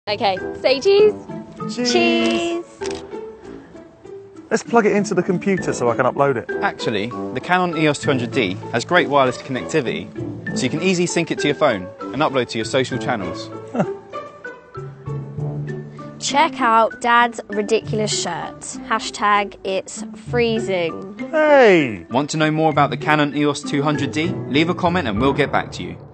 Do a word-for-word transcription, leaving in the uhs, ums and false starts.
Okay, say cheese. Cheese. Cheese. Let's plug it into the computer so I can upload it. Actually, the Canon E O S two hundred D has great wireless connectivity, so you can easily sync it to your phone and upload to your social channels. Check out Dad's ridiculous shirt. Hashtag it's freezing. Hey! Want to know more about the Canon E O S two hundred D? Leave a comment and we'll get back to you.